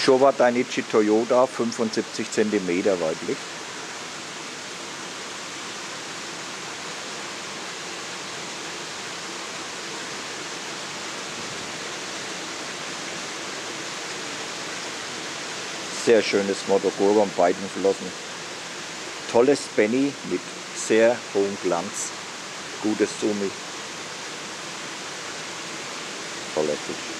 Showa Dainichi Toyota, 75 cm weiblich. Sehr schönes Motokurve an beiden Flossen. Tolles Benny mit sehr hohem Glanz. Gutes Sumi. Toller Fisch.